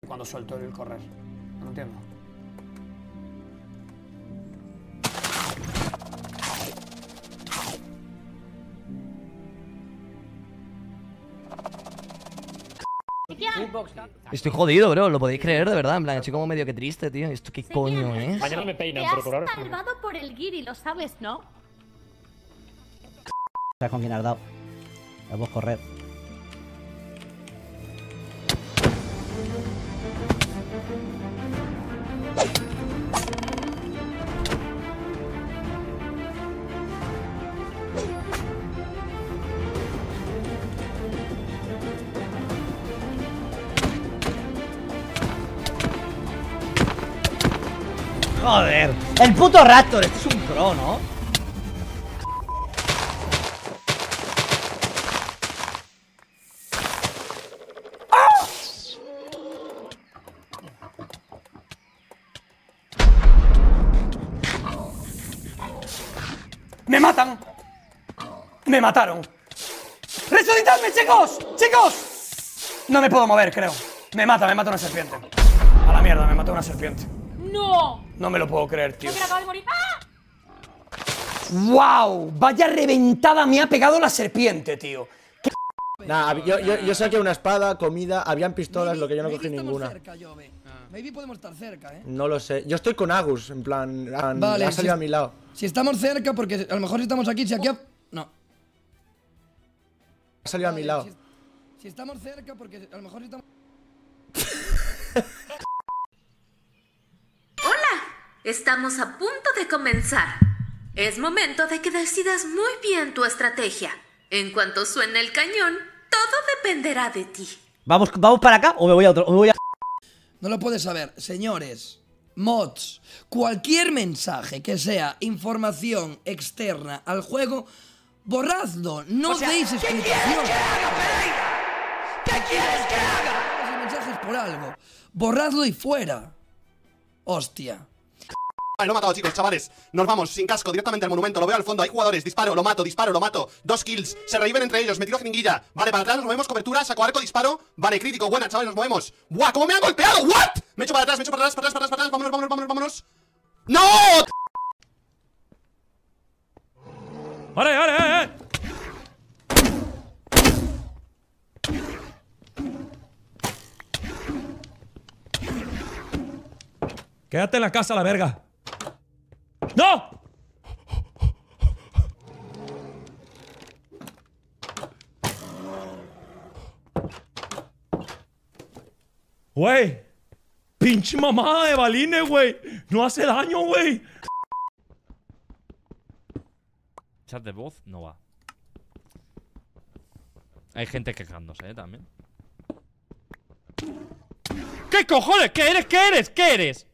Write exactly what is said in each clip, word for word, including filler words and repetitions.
cuando suelto el correr. No entiendo. Estoy jodido, bro, lo podéis creer de verdad. En plan, estoy como medio que triste, tío. ¿Esto qué coño es? Mañana me peinan, Te pero has por ahora. salvado por el guiri, lo sabes, ¿no? ¿Sabes con quién has dado? Debemos correr. Joder. El puto Raptor, este es un pro, ¿no? ¡Me matan! ¡Me mataron! ¡Resucitadme, chicos! ¡Chicos! No me puedo mover, creo. Me mata, me mata una serpiente. A la mierda, me mató una serpiente. ¡No! No me lo puedo creer, tío. No, que acabo de morir. ¡Ah! ¡Wow! Vaya reventada me ha pegado la serpiente, tío. Nah, yo, yo, yo saqué una espada, comida, habían pistolas, Maybe, lo que yo no maybe cogí estamos ninguna. Cerca, Jove. Maybe podemos estar cerca, eh. No lo sé. Yo estoy con Agus, en plan, han- Vale, ha salido si- a mi lado. Si estamos cerca, porque a lo mejor si estamos aquí, si aquí... ha- No. Ha salido a mi Vale, lado. Si, si estamos cerca, porque a lo mejor si estamos... Estamos a punto de comenzar. Es momento de que decidas muy bien tu estrategia. En cuanto suene el cañón, todo dependerá de ti. ¿Vamos, ¿Vamos para acá o me voy a otro? o me voy a... No lo puedes saber. Señores, mods, cualquier mensaje que sea información externa al juego, borradlo. No deis explicación. ¿Qué quieres que haga? Ese mensaje es por algo. Borradlo y fuera. Hostia. Vale, lo he matado, chicos, chavales. Nos vamos, sin casco, directamente al monumento. Lo veo al fondo, hay jugadores, disparo, lo mato, disparo, lo mato. Dos kills, se reviven entre ellos, me tiro jeringuilla. Vale, para atrás, nos movemos, cobertura, saco arco, disparo. Vale, crítico, buena, chavales, nos movemos. ¡Buah, cómo me han golpeado! ¿What? Me echo para atrás, me echo para atrás, para atrás, para atrás, para atrás. Vámonos, vámonos, vámonos, vámonos. ¡No! ¡Vale, vale, vale! Quédate en la casa, la verga. ¡No! Güey. Pinche mamá de balines, güey. No hace daño, güey. Chat de voz no va. Hay gente quejándose, ¿eh? También. ¿Qué cojones? ¿Qué eres? ¿Qué eres? ¿Qué eres?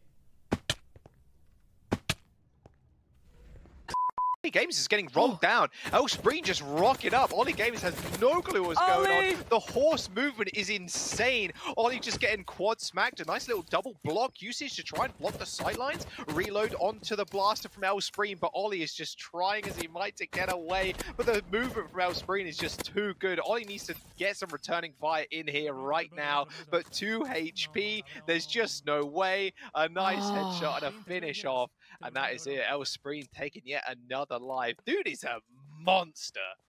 Ollie Games is getting rolled down. Ellspreen just rocking up. Ollie Games has no clue what's going Ollie! on. The horse movement is insane. Ollie just getting quad smacked. A nice little double block usage to try and block the sidelines. Reload onto the blaster from Ellspreen, but Ollie is just trying as he might to get away. But the movement from Ellspreen is just too good. Ollie needs to get some returning fire in here right now. But two H P, there's just no way. A nice headshot and a finish off. And that is it. Ellspreen taking yet another life. Dude is a monster.